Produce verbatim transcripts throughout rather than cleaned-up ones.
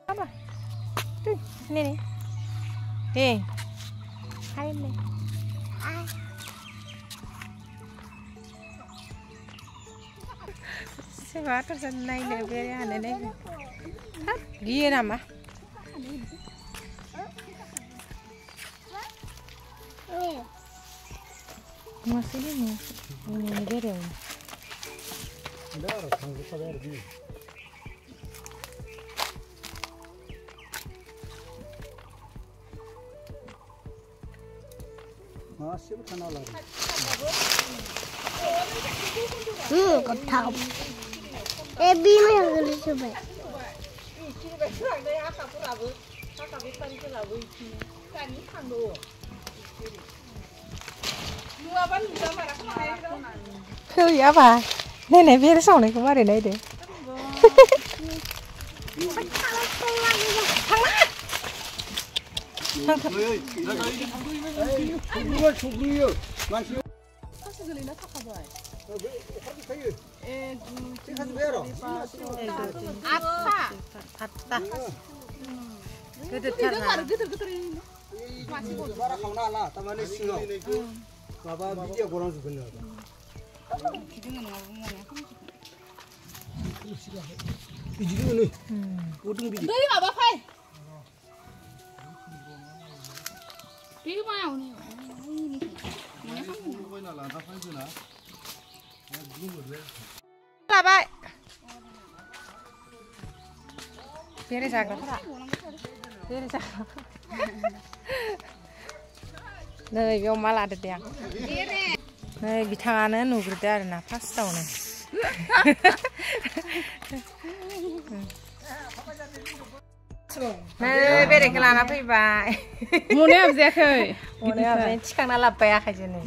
apa tuh ini nih nih hai nih siapa tuh senai deh biar aneh deh hah dia nama masih ini ini dia deh masih bukan olah. Hmm, kotak. Eh, bima yang geli coba. Khơi ya bà, này này phía sau này không có để đây đấy. Đây mà bà phải. Đi vào này. Là vậy. Phía đây sao Phía đây sao Nơi ông mà là được đẹp. Nơi bị thằng nó nụ được đẹp là phát sầu này. Nơi bên đây cái là nó phải bài. Muốn em gì khơi? Muốn em bên chỉ cần là bè hay gì này.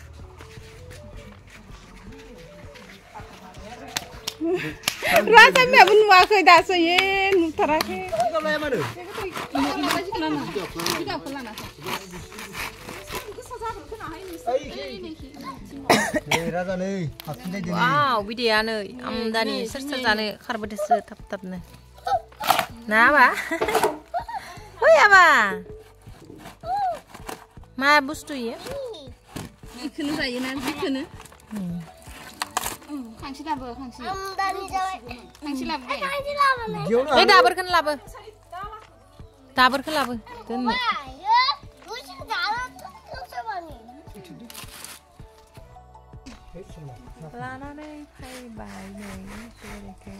Rasa mẹ vẫn mua khơi đã sợi yên, thật ra cái. Wow, video này, âm đàn sất sất ra này, khá bớt sơ thấp thấp này. Ná bà, ôi à bà, mà bút tuổi á. Khinh ra yên anh, khinh nữa. Khang xin làm bờ, khang xin. Khang xin làm bờ. Ê, đá bớt khăn làm bờ. Đá bớt khăn làm bờ. Tên này. Là nó đây hay bài này chơi cái.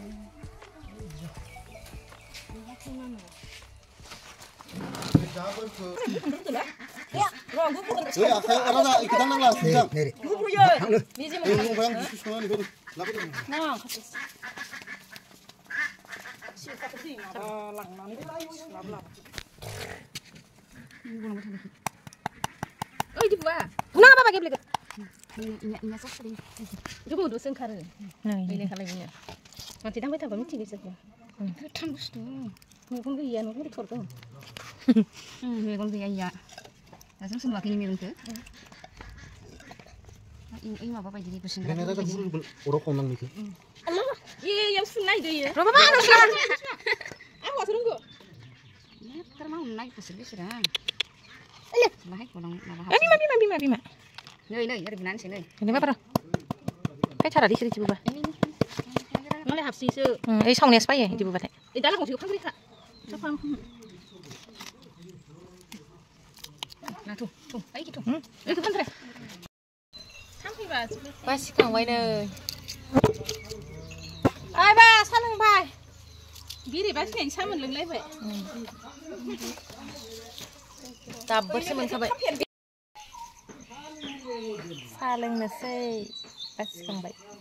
Rồi à, cái đó là cái đang là gì vậy? Đi gì mà? Không phải đi xuống này thôi. Lắp cái này. Nào. Ôi đi qua. Nào bà bà kịp lại. Nhẹ nhẹ sốc đi. Chúng mình đồ xương khá rồi. Này. Đây lên khá lên nhỉ. Mà thì đang mới thằng vẫn chỉ đi sực rồi. Tham bút đó. Người con cái gì nó cũng thổi không? Người con gì vậy? Là sống sinh hoạt kinh nghiệm thế. Ini mà bapak jadi pusing. Cái này là cái bulu oro không năng được. Iya, yang sunai tu ya. Berapa mana sekarang? Aku asal tunggu. Ya, ntar mau naik pusing dia sudah. Naik pulang nama. Eh, bima bima bima bima. Nơi nơi, ada binan sini. Ini apa bro? Cái chả là đi chơi chị bà. Nó lại học xì sư. Ừ, ấy xong này spy vậy chị bà đấy. Ý đó là một thiếu không biết ạ. Cho con. Là thủ, thủ, ấy cái thủ. Ấy cái phân này. Ba xí càng quay đời. Ai ba, sao lưng bài? Biết thì bác sĩ sao mình lưng lấy vậy? Tập bớt xem mình sao vậy? Xa lưng là xây. Ba xí càng vậy.